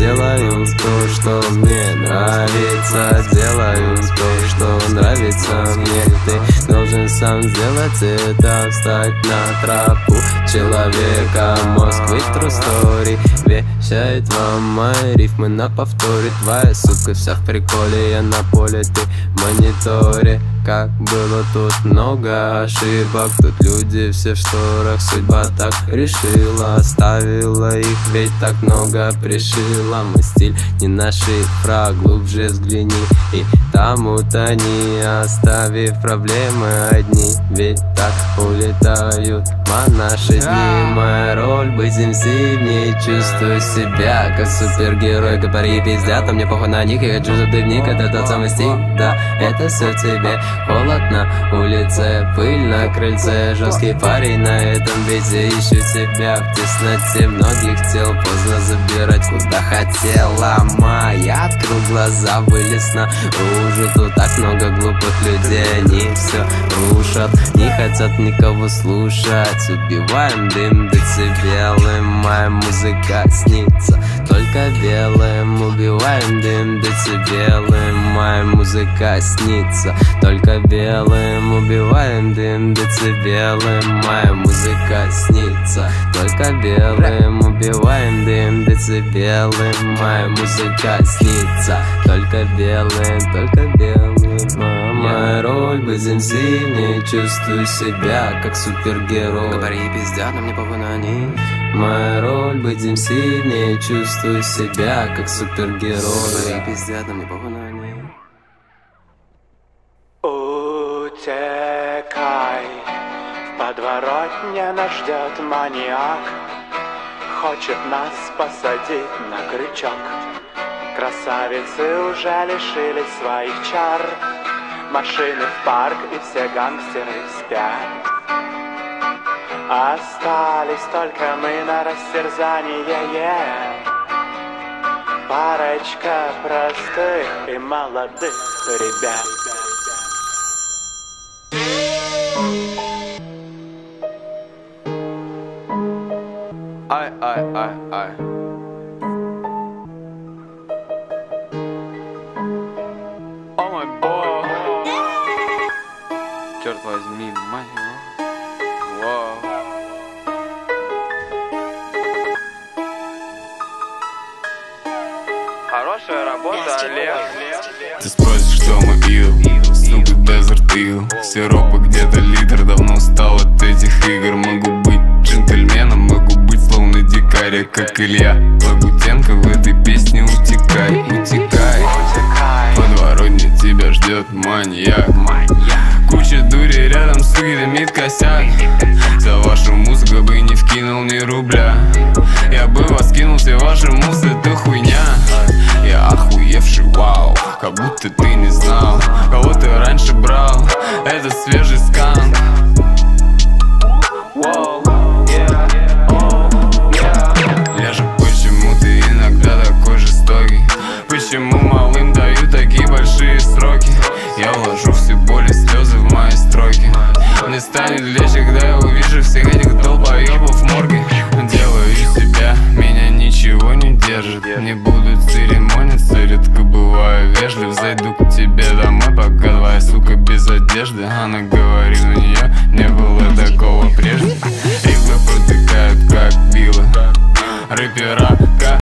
делаю то, что мне нравится, делаю то, что нравится мне. Ты должен сам сделать это, встать на тропу человека. Мозг ведь true story вещает вам мои рифмы на повторе. Твоя сука вся в приколе, я на поле, ты в мониторе. Как было тут много ошибок, тут люди все в шторах. Судьба так решила, оставила их, ведь так много пришила. Мой стиль не на шифра, глубже взгляни и там утони, оставив проблемы одни, ведь так улетают наши дни. Моя роль быть МС, в ней чувствую себя как супергерой. Говори пиздят, а мне похуй на них, я хочу, чтобы ты вник, это тот самый стиль. Да, это все тебе. Холод на улице, пыль на крыльце, жесткий парень на этом бите. Ищу тебя в тесноте многих тел, поздно забирать куда хотела. Моя открыл глаза, вылез наружу. Тут так много глупых людей, они все рушат, не хотят никого слушать. Убиваем дым децибелы, моя музыка снится только белым. Убиваем дым децибелы, моя музыка снится только белым. Убиваем дым децибелы, моя музыка снится только белым. Убиваем дым децибелы, моя музыка снится только белым, только белым. Моя роль быть МС, не чувствую себя как супергерой. Говори пиздят, но мне похуй на них. Моя роль быть МС, не чувствую себя как супергерой. Говори пиздят, но мне похуй на них. Утекай, в подворотне нас ждет маньяк, хочет нас посадить на крючок. Красавицы уже лишились своих чар, машины в парк и все гангстеры спят. Остались только мы на растерзание, парочка простых и молодых ребят. Ай, ай, ай, ай. О мой бог. Черт возьми, мать его. Вау. Хорошая работа, Олег. Ты спросишь, что мы пил? Сука, Desert Eagle. Сиропа где-то литр, давно устал от этих игр. Могу быть джентльменом, могу быть словно дикарь, как Илья Лагутенко в этой песне. Утекай, утекай, в подворотне тебя ждет маньяк. Куча дури рядом, суки, дымит косяк. За вашу музыку бы не вкинул ни рубля. Я бы вас кинул, все ваши музы, это хуйня. Я охуевший, вау, как будто ты не знал, кого ты раньше брал. Это свежий сканк. Ляжа, почему ты иногда такой жестокий? Почему малым дают такие большие сроки? Я вложу все боли, слезы в мои строки. Мне станет легче, когда я увижу всех этих долбоебов в морге. Делаю из себя, меня ничего не держит. Не буду церемониться, редко бываю вежлив. Зайду к тебе домой, пока твоя сука без одежды. Она говорит, у нее не было такого прежде. Иглы протыкают, как вилы. Рэпера